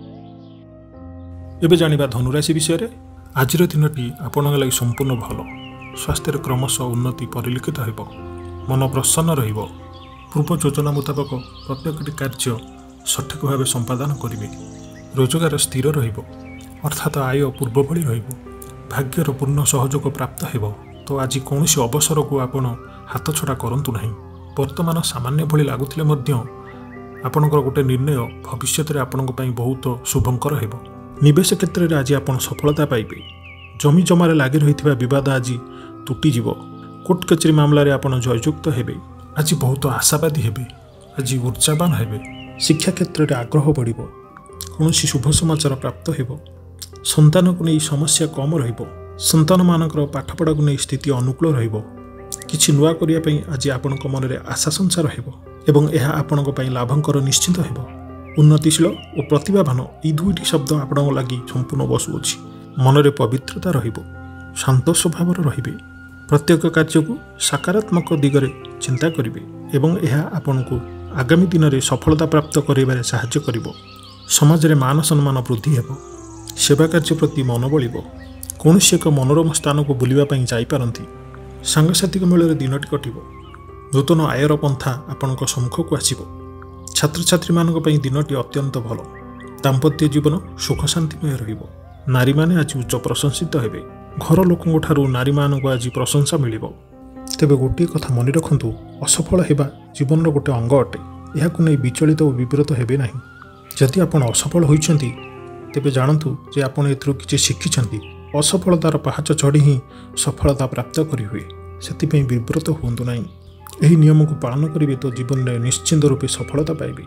ଏବେ ଜାଣିବା ଧନୁରାଶି ବିଷୟରେ। ଆଜିର ଦିନଟି ଆପଣଙ୍କ ଲାଗି ସମ୍ପୂର୍ଣ୍ଣ ଭଲ। ସ୍ୱାସ୍ଥ୍ୟରେ କ୍ରମଶଃ ଉନ୍ନତି ପରିଲକ୍ଷିତ ହେବ। ମନ ପ୍ରସନ୍ନ ରହିବ। ପୂର୍ବ ଯୋଜନା ମୁତାବକ ପ୍ରତ୍ୟେକଟି କାର୍ଯ୍ୟ ସଠିକ୍ ଭାବେ ସମ୍ପାଦନ କରିବେ। ରୋଜଗାର ସ୍ଥିର ରହିବ, ଅର୍ଥାତ୍ ଆୟ ପୂର୍ବ ଭଳି ରହିବ। ଭାଗ୍ୟର ପୂର୍ଣ୍ଣ ସହଯୋଗ ପ୍ରାପ୍ତ ହେବ। ତ ଆଜି କୌଣସି ଅବସରକୁ ଆପଣ ହାତଛଡ଼ା କରନ୍ତୁ ନାହିଁ। ବର୍ତ୍ତମାନ ସାମାନ୍ୟ ଭଳି ଲାଗୁଥିଲେ ମଧ୍ୟ ଆପଣଙ୍କର ଗୋଟେ ନିର୍ଣ୍ଣୟ ଭବିଷ୍ୟତରେ ଆପଣଙ୍କ ପାଇଁ ବହୁତ ଶୁଭଙ୍କର ହେବ। ନିବେଶ କ୍ଷେତ୍ରରେ ଆଜି ଆପଣ ସଫଳତା ପାଇବେ। ଜମି ଜମାରେ ଲାଗି ରହିଥିବା ବିବାଦ ଆଜି ତୁଟିଯିବ। କୋର୍ଟ କଚେରୀ ମାମଲାରେ ଆପଣ ଜୟଯୁକ୍ତ ହେବେ। ଆଜି ବହୁତ ଆଶାବାଦୀ ହେବେ। ଆଜି ଉର୍ଜାବାନ ହେବେ। ଶିକ୍ଷା କ୍ଷେତ୍ରରେ ଆଗ୍ରହ ବଢ଼ିବ। କୌଣସି ଶୁଭ ସମାଚାର ପ୍ରାପ୍ତ ହେବ। ସନ୍ତାନକୁ ନେଇ ସମସ୍ୟା କମ୍ ରହିବ। ସନ୍ତାନମାନଙ୍କର ପାଠପଢ଼ାକୁ ନେଇ ସ୍ଥିତି ଅନୁକୂଳ ରହିବ। କିଛି ନୂଆ କରିବା ପାଇଁ ଆଜି ଆପଣଙ୍କ ମନରେ ଆଶା ସଞ୍ଚାର ହେବ ଏବଂ ଏହା ଆପଣଙ୍କ ପାଇଁ ଲାଭଙ୍କର ନିଶ୍ଚିତ ହେବ। ଉନ୍ନତିଶୀଳ ଓ ପ୍ରତିଭାବାନ ଏହି ଦୁଇଟି ଶବ୍ଦ ଆପଣଙ୍କ ଲାଗି ସମ୍ପୂର୍ଣ୍ଣ ବସୁଅଛି। ମନରେ ପବିତ୍ରତା ରହିବ, ଶାନ୍ତ ସ୍ୱଭାବର ରହିବେ, ପ୍ରତ୍ୟେକ କାର୍ଯ୍ୟକୁ ସକାରାତ୍ମକ ଦିଗରେ ଚିନ୍ତା କରିବେ ଏବଂ ଏହା ଆପଣଙ୍କୁ ଆଗାମୀ ଦିନରେ ସଫଳତା ପ୍ରାପ୍ତ କରିବାରେ ସାହାଯ୍ୟ କରିବ। ସମାଜରେ ମାନ ସମ୍ମାନ ବୃଦ୍ଧି ହେବ, ସେବା କାର୍ଯ୍ୟ ପ୍ରତି ମନ ବଳିବ, କୌଣସି ଏକ ମନୋରମ ସ୍ଥାନକୁ ବୁଲିବା ପାଇଁ ଯାଇପାରନ୍ତି। ସାଙ୍ଗସାଥିଙ୍କ ମେଳରେ ଦିନଟି କଟିବ, ନୂତନ ଆୟର ପନ୍ଥା ଆପଣଙ୍କ ସମ୍ମୁଖକୁ ଆସିବ। ଛାତ୍ରଛାତ୍ରୀମାନଙ୍କ ପାଇଁ ଦିନଟି ଅତ୍ୟନ୍ତ ଭଲ। ଦାମ୍ପତ୍ୟ ଜୀବନ ସୁଖ ଶାନ୍ତିମୟ ରହିବ। ନାରୀମାନେ ଆଜି ଉଚ୍ଚ ପ୍ରଶଂସିତ ହେବେ। ଘର ଲୋକଙ୍କ ଠାରୁ ନାରୀମାନଙ୍କୁ ଆଜି ପ୍ରଶଂସା ମିଳିବ। ତେବେ ଗୋଟିଏ କଥା ମନେ ରଖନ୍ତୁ, ଅସଫଳ ହେବା ଜୀବନର ଗୋଟେ ଅଙ୍ଗ ଅଟେ। ଏହାକୁ ନେଇ ବିଚଳିତ ଓ ବିବ୍ରତ ହେବେ ନାହିଁ। ଯଦି ଆପଣ ଅସଫଳ ହୋଇଛନ୍ତି ତେବେ ଜାଣନ୍ତୁ ଯେ ଆପଣ ଏଥିରୁ କିଛି ଶିଖିଛନ୍ତି। ଅସଫଳତାର ପାହାଚ ଚଢ଼ି ହିଁ ସଫଳତା ପ୍ରାପ୍ତ କରିହୁଏ। ସେଥିପାଇଁ ବିବ୍ରତ ହୁଅନ୍ତୁ ନାହିଁ। ଏହି ନିୟମକୁ ପାଳନ କରିବେ ତ ଜୀବନରେ ନିଶ୍ଚିନ୍ତ ରୂପେ ସଫଳତା ପାଇବେ।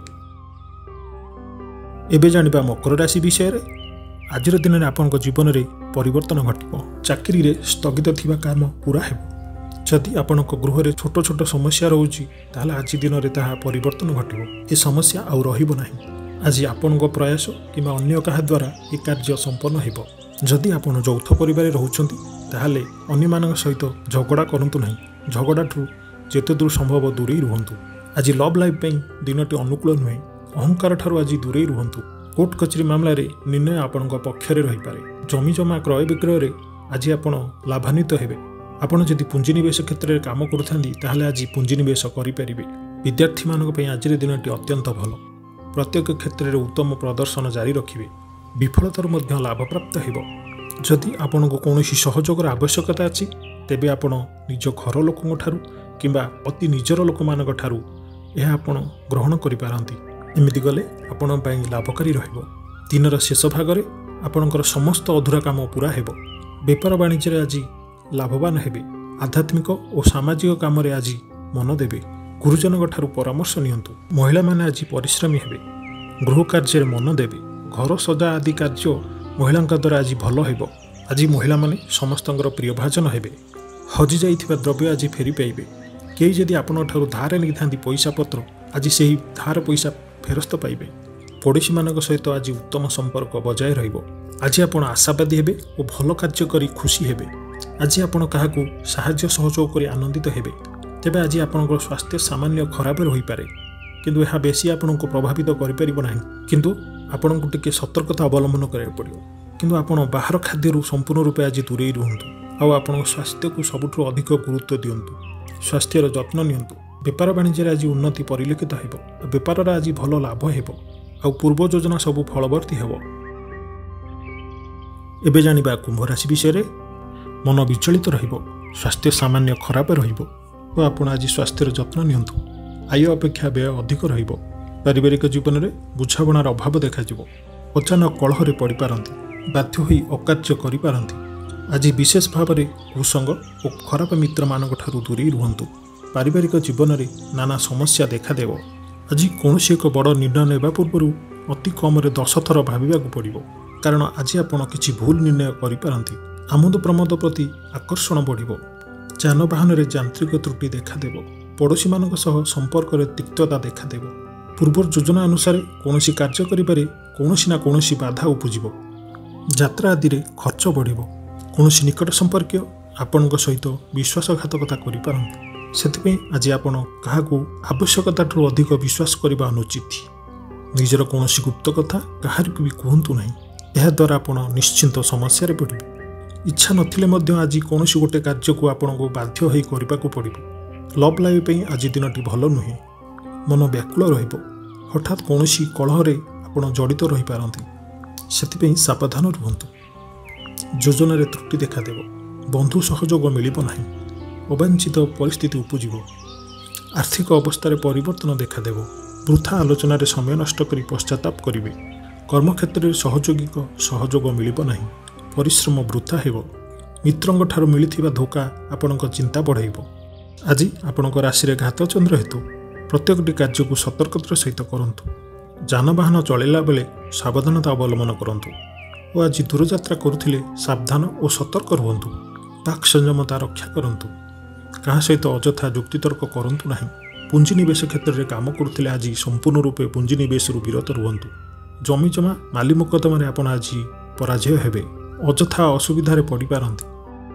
ଏବେ ଜାଣିବା ମକର ରାଶି ବିଷୟରେ। ଆଜିର ଦିନରେ ଆପଣଙ୍କ ଜୀବନରେ ପରିବର୍ତ୍ତନ ଘଟିବ। ଚାକିରିରେ ସ୍ଥଗିତ ଥିବା କାମ ପୁରା ହେବ। ଯଦି ଆପଣଙ୍କ ଗୃହରେ ଛୋଟ ଛୋଟ ସମସ୍ୟା ରହୁଛି ତାହେଲେ ଆଜି ଦିନରେ ତାହା ପରିବର୍ତ୍ତନ ଘଟିବ। ଏ ସମସ୍ୟା ଆଉ ରହିବ ନାହିଁ। ଆଜି ଆପଣଙ୍କ ପ୍ରୟାସ କିମ୍ବା ଅନ୍ୟ କାହା ଦ୍ୱାରା ଏ କାର୍ଯ୍ୟ ସମ୍ପନ୍ନ ହେବ। ଯଦି ଆପଣ ଯୌଥ ପରିବାରରେ ରହୁଛନ୍ତି ତାହେଲେ ଅନ୍ୟମାନଙ୍କ ସହିତ ଝଗଡ଼ା କରନ୍ତୁ ନାହିଁ। ଝଗଡ଼ାଠୁ ଯେତେ ଦୂର ସମ୍ଭବ ଦୂରେଇ ରୁହନ୍ତୁ। ଆଜି ଲଭ୍ ଲାଇଫ୍ ପାଇଁ ଦିନଟି ଅନୁକୂଳ ନୁହେଁ। ଅହଙ୍କାର ଠାରୁ ଆଜି ଦୂରେଇ ରୁହନ୍ତୁ। କୋର୍ଟ କଚେରୀ ମାମଲାରେ ନିର୍ଣ୍ଣୟ ଆପଣଙ୍କ ପକ୍ଷରେ ରହିପାରେ। ଜମିଜମା କ୍ରୟ ବିକ୍ରୟରେ ଆଜି ଆପଣ ଲାଭାନ୍ୱିତ ହେବେ। ଆପଣ ଯଦି ପୁଞ୍ଜିନିବେଶ କ୍ଷେତ୍ରରେ କାମ କରୁଥାନ୍ତି ତାହେଲେ ଆଜି ପୁଞ୍ଜିନିବେଶ କରିପାରିବେ। ବିଦ୍ୟାର୍ଥୀମାନଙ୍କ ପାଇଁ ଆଜିର ଦିନଟି ଅତ୍ୟନ୍ତ ଭଲ। ପ୍ରତ୍ୟେକ କ୍ଷେତ୍ରରେ ଉତ୍ତମ ପ୍ରଦର୍ଶନ ଜାରି ରଖିବେ। ବିଫଳତାରୁ ମଧ୍ୟ ଲାଭପ୍ରାପ୍ତ ହେବ। ଯଦି ଆପଣଙ୍କୁ କୌଣସି ସହଯୋଗର ଆବଶ୍ୟକତା ଅଛି ତେବେ ଆପଣ ନିଜ ଘର ଲୋକଙ୍କ ଠାରୁ କିମ୍ବା ଅତି ନିଜର ଲୋକମାନଙ୍କ ଠାରୁ ଏହା ଆପଣ ଗ୍ରହଣ କରିପାରନ୍ତି। ଏମିତି କଲେ ଆପଣଙ୍କ ପାଇଁ ଲାଭକାରୀ ରହିବ। ଦିନର ଶେଷ ଭାଗରେ ଆପଣଙ୍କର ସମସ୍ତ ଅଧୁରା କାମ ପୁରା ହେବ। ବେପାର ବାଣିଜ୍ୟରେ ଆଜି ଲାଭବାନ ହେବେ। ଆଧ୍ୟାତ୍ମିକ ଓ ସାମାଜିକ କାମରେ ଆଜି ମନ ଦେବେ। ଗୁରୁଜନଙ୍କ ଠାରୁ ପରାମର୍ଶ ନିଅନ୍ତୁ। ମହିଳାମାନେ ଆଜି ପରିଶ୍ରମୀ ହେବେ। ଗୃହ କାର୍ଯ୍ୟରେ ମନ ଦେବେ। ଘର ସଜା ଆଦି କାର୍ଯ୍ୟ ମହିଳାଙ୍କ ଦ୍ୱାରା ଆଜି ଭଲ ହେବ। ଆଜି ମହିଳାମାନେ ସମସ୍ତଙ୍କର ପ୍ରିୟଭାଜନ ହେବେ। ହଜିଯାଇଥିବା ଦ୍ରବ୍ୟ ଆଜି ଫେରି ପାଇବେ। କେହି ଯଦି ଆପଣଙ୍କ ଠାରୁ ଧାର ନେଇଥାନ୍ତି ପଇସା ପତ୍ର ଆଜି ସେହି ଧାର ପଇସା ଫେରସ୍ତ ପାଇବେ। ପଡ଼ୋଶୀମାନଙ୍କ ସହିତ ଆଜି ଉତ୍ତମ ସମ୍ପର୍କ ବଜାୟ ରହିବ। ଆଜି ଆପଣ ଆଶାବାଦୀ ହେବେ ଓ ଭଲ କାର୍ଯ୍ୟ କରି ଖୁସି ହେବେ। ଆଜି ଆପଣ କାହାକୁ ସାହାଯ୍ୟ ସହଯୋଗ କରି ଆନନ୍ଦିତ ହେବେ। ତେବେ ଆଜି ଆପଣଙ୍କର ସ୍ୱାସ୍ଥ୍ୟ ସାମାନ୍ୟ ଖରାପ ରହିପାରେ, କିନ୍ତୁ ଏହା ବେଶୀ ଆପଣଙ୍କୁ ପ୍ରଭାବିତ କରିପାରିବ ନାହିଁ। କିନ୍ତୁ ଆପଣଙ୍କୁ ଟିକେ ସତର୍କତା ଅବଲମ୍ବନ କରିବାକୁ ପଡ଼ିବ। କିନ୍ତୁ ଆପଣ ବାହାର ଖାଦ୍ୟରୁ ସମ୍ପୂର୍ଣ୍ଣ ରୂପେ ଆଜି ଦୂରେଇ ରୁହନ୍ତୁ ଆଉ ଆପଣଙ୍କ ସ୍ୱାସ୍ଥ୍ୟକୁ ସବୁଠୁ ଅଧିକ ଗୁରୁତ୍ୱ ଦିଅନ୍ତୁ। ସ୍ୱାସ୍ଥ୍ୟର ଯତ୍ନ ନିଅନ୍ତୁ। ବେପାର ବାଣିଜ୍ୟରେ ଆଜି ଉନ୍ନତି ପରିଲକ୍ଷିତ ହେବ। ବେପାରରେ ଆଜି ଭଲ ଲାଭ ହେବ ଆଉ ପୂର୍ବ ଯୋଜନା ସବୁ ଫଳବର୍ତ୍ତୀ ହେବ। ଏବେ ଜାଣିବା କୁମ୍ଭ ରାଶି ବିଷୟରେ। ମନ ବିଚଳିତ ରହିବ, ସ୍ୱାସ୍ଥ୍ୟ ସାମାନ୍ୟ ଖରାପ ରହିବ ଓ ଆପଣ ଆଜି ସ୍ୱାସ୍ଥ୍ୟର ଯତ୍ନ ନିଅନ୍ତୁ। ଆୟ ଅପେକ୍ଷା ବ୍ୟୟ ଅଧିକ ରହିବ। ପାରିବାରିକ ଜୀବନରେ ବୁଝାମଣାର ଅଭାବ ଦେଖାଯିବ। ଅଚାନକ କଳହରେ ପଡ଼ିପାରନ୍ତି। ବାଧ୍ୟ ହୋଇ ଅକାର୍ଯ୍ୟ କରିପାରନ୍ତି। ଆଜି ବିଶେଷ ଭାବରେ କୁସଙ୍ଗ ଓ ଖରାପ ମିତ୍ରମାନଙ୍କ ଠାରୁ ଦୂରେଇ ରୁହନ୍ତୁ। ପାରିବାରିକ ଜୀବନରେ ନାନା ସମସ୍ୟା ଦେଖାଦେବ। ଆଜି କୌଣସି ଏକ ବଡ଼ ନିର୍ଣ୍ଣୟ ନେବା ପୂର୍ବରୁ ଅତି କମରେ ଦଶ ଥର ଭାବିବାକୁ ପଡ଼ିବ, କାରଣ ଆଜି ଆପଣ କିଛି ଭୁଲ ନିର୍ଣ୍ଣୟ କରିପାରନ୍ତି। ଆମୋଦ ପ୍ରମୋଦ ପ୍ରତି ଆକର୍ଷଣ ବଢ଼ିବ। ଯାନବାହନରେ ଯାନ୍ତ୍ରିକ ତ୍ରୁଟି ଦେଖାଦେବ। ପଡ଼ୋଶୀମାନଙ୍କ ସହ ସମ୍ପର୍କରେ ତିକ୍ତତା ଦେଖାଦେବ। ପୂର୍ବ ଯୋଜନା ଅନୁସାରେ କୌଣସି କାର୍ଯ୍ୟ କରିବାରେ କୌଣସି ନା କୌଣସି ବାଧା ଉପୁଜିବ। ଯାତ୍ରା ଆଦିରେ ଖର୍ଚ୍ଚ ବଢ଼ିବ। କୌଣସି ନିକଟ ସମ୍ପର୍କୀୟ ଆପଣଙ୍କ ସହିତ ବିଶ୍ୱାସଘାତକତା କରିପାରନ୍ତି। ସେଥିପାଇଁ ଆଜି ଆପଣ କାହାକୁ ଆବଶ୍ୟକତାଠାରୁ ଅଧିକ ବିଶ୍ୱାସ କରିବା ଅନୁଚିତ। ନିଜର କୌଣସି ଗୁପ୍ତ କଥା କାହାରିକୁ ବି କୁହନ୍ତୁ ନାହିଁ। ଏହାଦ୍ୱାରା ଆପଣ ନିଶ୍ଚିନ୍ତ ସମସ୍ୟାରେ ପଡ଼ିବେ। ଇଚ୍ଛା ନଥିଲେ ମଧ୍ୟ ଆଜି କୌଣସି ଗୋଟେ କାର୍ଯ୍ୟକୁ ଆପଣଙ୍କୁ ବାଧ୍ୟ ହୋଇ କରିବାକୁ ପଡ଼ିବ। ଲଭ୍ ଲାଇଫ୍ ପାଇଁ ଆଜି ଦିନଟି ଭଲ ନୁହେଁ। ମନ ବ୍ୟାକୁଳ ରହିବ। ହଠାତ୍ କୌଣସି କଳହରେ ଆପଣ ଜଡ଼ିତ ରହିପାରନ୍ତି। ସେଥିପାଇଁ ସାବଧାନ ରୁହନ୍ତୁ। ଯୋଜନାରେ ତ୍ରୁଟି ଦେଖାଦେବ। ବନ୍ଧୁ ସହଯୋଗ ମିଳିବ ନାହିଁ। ଅବାଞ୍ଛିତ ପରିସ୍ଥିତି ଉପୁଜିବ। ଆର୍ଥିକ ଅବସ୍ଥାରେ ପରିବର୍ତ୍ତନ ଦେଖାଦେବ। ବୃଥା ଆଲୋଚନାରେ ସମୟ ନଷ୍ଟ କରି ପଶ୍ଚାତାପ କରିବେ। କର୍ମକ୍ଷେତ୍ରରେ ସହଯୋଗୀଙ୍କ ସହଯୋଗ ମିଳିବ ନାହିଁ। ପରିଶ୍ରମ ବୃଥା ହେବ। ମିତ୍ରଙ୍କ ଠାରୁ ମିଳିଥିବା ଧୋକା ଆପଣଙ୍କ ଚିନ୍ତା ବଢ଼ାଇବ। ଆଜି ଆପଣଙ୍କ ରାଶିରେ ଘାତଚନ୍ଦ୍ର ହେତୁ ପ୍ରତ୍ୟେକଟି କାର୍ଯ୍ୟକୁ ସତର୍କତାର ସହିତ କରନ୍ତୁ। ଯାନବାହନ ଚଳାଇଲା ବେଳେ ସାବଧାନତା ଅବଲମ୍ବନ କରନ୍ତୁ ଓ ଆଜି ଦୂରଯାତ୍ରା କରୁଥିଲେ ସାବଧାନ ଓ ସତର୍କ ରୁହନ୍ତୁ। ବାକ୍ ସଂଯମତା ରକ୍ଷା କରନ୍ତୁ। କାହା ସହିତ ଅଯଥା ଯୁକ୍ତିତର୍କ କରନ୍ତୁ ନାହିଁ। ପୁଞ୍ଜିନିବେଶ କ୍ଷେତ୍ରରେ କାମ କରୁଥିଲେ ଆଜି ସମ୍ପୂର୍ଣ୍ଣ ରୂପେ ପୁଞ୍ଜିନିବେଶରୁ ବିରତ ରୁହନ୍ତୁ। ଜମିଜମା ମାଲି ମୋକଦ୍ଦମାରେ ଆପଣ ଆଜି ପରାଜୟ ହେବେ, ଅଯଥା ଅସୁବିଧାରେ ପଡ଼ିପାରନ୍ତି।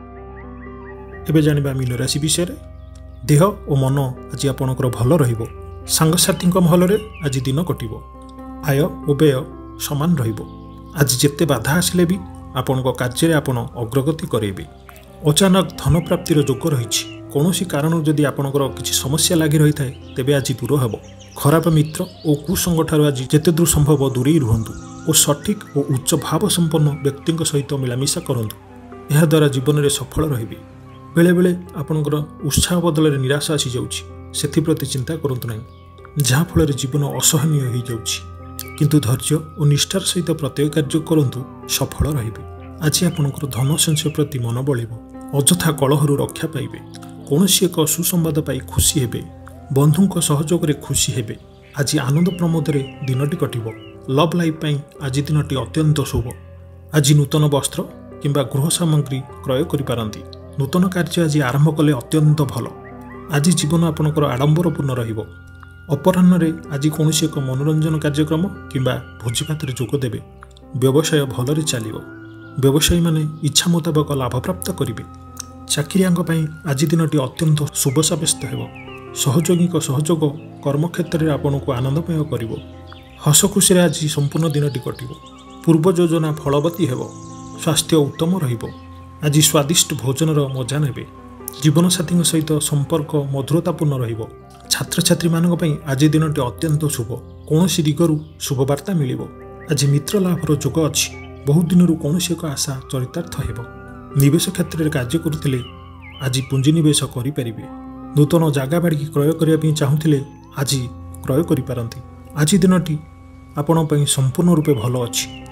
ଏବେ ଜାଣିବା ମୀନ ରାଶି ବିଷୟରେ। ଦେହ ଓ ମନ ଆଜି ଆପଣଙ୍କର ଭଲ ରହିବ। ସାଙ୍ଗସାଥୀଙ୍କ ମହଲରେ ଆଜି ଦିନ କଟିବ। ଆୟ ଓ ବ୍ୟୟ ସମାନ ରହିବ। ଆଜି ଯେତେ ବାଧା ଆସିଲେ ବି ଆପଣଙ୍କ କାର୍ଯ୍ୟରେ ଆପଣ ଅଗ୍ରଗତି କରାଇବେ। ଅଚାନକ ଧନପ୍ରାପ୍ତିର ଯୋଗ ରହିଛି। କୌଣସି କାରଣରୁ ଯଦି ଆପଣଙ୍କର କିଛି ସମସ୍ୟା ଲାଗି ରହିଥାଏ ତେବେ ଆଜି ଦୂର ହେବ। ଖରାପ ମିତ୍ର ଓ କୁସଙ୍ଗଠାରୁ ଆଜି ଯେତେ ଦୂର ସମ୍ଭବ ଦୂରେଇ ରୁହନ୍ତୁ ଓ ସଠିକ୍ ଓ ଉଚ୍ଚ ଭାବ ସମ୍ପନ୍ନ ବ୍ୟକ୍ତିଙ୍କ ସହିତ ମିଳାମିଶା କରନ୍ତୁ। ଏହାଦ୍ୱାରା ଜୀବନରେ ସଫଳ ରହିବେ। ବେଳେବେଳେ ଆପଣଙ୍କର ଉତ୍ସାହ ବଦଳରେ ନିରାଶା ଆସିଯାଉଛି, ସେଥିପ୍ରତି ଚିନ୍ତା କରନ୍ତୁ ନାହିଁ, ଯାହାଫଳରେ ଜୀବନ ଅସହନୀୟ ହୋଇଯାଉଛି। କିନ୍ତୁ ଧୈର୍ଯ୍ୟ ଓ ନିଷ୍ଠାର ସହିତ ପ୍ରତ୍ୟେକ କାର୍ଯ୍ୟ କରନ୍ତୁ, ସଫଳ ରହିବେ। ଆଜି ଆପଣଙ୍କର ଧନ ସଞ୍ଚୟ ପ୍ରତି ମନ ବଳିବ। ଅଯଥା କଳହରୁ ରକ୍ଷା ପାଇବେ। କୌଣସି ଏକ ସୁସମ୍ବାଦ ପାଇ ଖୁସି ହେବେ। ବନ୍ଧୁଙ୍କ ସହଯୋଗରେ ଖୁସି ହେବେ। ଆଜି ଆନନ୍ଦ ପ୍ରମୋଦରେ ଦିନଟି କଟିବ। ଲଭ୍ ଲାଇଫ୍ ପାଇଁ ଆଜି ଦିନଟି ଅତ୍ୟନ୍ତ ଶୁଭ। ଆଜି ନୂତନ ବସ୍ତ୍ର କିମ୍ବା ଗୃହ ସାମଗ୍ରୀ କ୍ରୟ କରିପାରନ୍ତି। ନୂତନ କାର୍ଯ୍ୟ ଆଜି ଆରମ୍ଭ କଲେ ଅତ୍ୟନ୍ତ ଭଲ। ଆଜି ଜୀବନ ଆପଣଙ୍କର ଆଡ଼ମ୍ବରପୂର୍ଣ୍ଣ ରହିବ। ଅପରାହ୍ନରେ ଆଜି କୌଣସି ଏକ ମନୋରଞ୍ଜନ କାର୍ଯ୍ୟକ୍ରମ କିମ୍ବା ଭୋଜିଭାତରେ ଯୋଗ ଦେବେ। ବ୍ୟବସାୟ ଭଲରେ ଚାଲିବ। ବ୍ୟବସାୟୀମାନେ ଇଚ୍ଛା ମୁତାବକ ଲାଭପ୍ରାପ୍ତ କରିବେ। ଚାକିରିଆଙ୍କ ପାଇଁ ଆଜି ଦିନଟି ଅତ୍ୟନ୍ତ ଶୁଭ ସାବ୍ୟସ୍ତ ହେବ। ସହଯୋଗୀଙ୍କ ସହଯୋଗ କର୍ମକ୍ଷେତ୍ରରେ ଆପଣଙ୍କୁ ଆନନ୍ଦମୟ କରିବ। ହସ ଖୁସିରେ ଆଜି ସମ୍ପୂର୍ଣ୍ଣ ଦିନଟି କଟିବ। ପୂର୍ବ ଯୋଜନା ଫଳବତୀ ହେବ। ସ୍ୱାସ୍ଥ୍ୟ ଉତ୍ତମ ରହିବ। ଆଜି ସ୍ୱାଦିଷ୍ଟ ଭୋଜନର ମଜା ନେବେ। ଜୀବନସାଥୀଙ୍କ ସହିତ ସମ୍ପର୍କ ମଧୁରତାପୂର୍ଣ୍ଣ ରହିବ। ଛାତ୍ରଛାତ୍ରୀମାନଙ୍କ ପାଇଁ ଆଜି ଦିନଟି ଅତ୍ୟନ୍ତ ଶୁଭ। କୌଣସି ଦିଗରୁ ଶୁଭବାର୍ତ୍ତା ମିଳିବ। ଆଜି ମିତ୍ର ଲାଭର ଯୋଗ ଅଛି। ବହୁ ଦିନରୁ କୌଣସି ଏକ ଆଶା ଚରିତାର୍ଥ ହେବ। ନିବେଶ କ୍ଷେତ୍ରରେ କାର୍ଯ୍ୟ କରୁଥିଲେ ଆଜି ପୁଞ୍ଜିନିବେଶ କରିପାରିବେ। ନୂତନ ଜାଗା ବାଡ଼ିକି କ୍ରୟ କରିବା ପାଇଁ ଚାହୁଁଥିଲେ ଆଜି କ୍ରୟ କରିପାରନ୍ତି। ଆଜି ଦିନଟି ଆପଣଙ୍କ ପାଇଁ ସମ୍ପୂର୍ଣ୍ଣ ରୂପେ ଭଲ ଅଛି।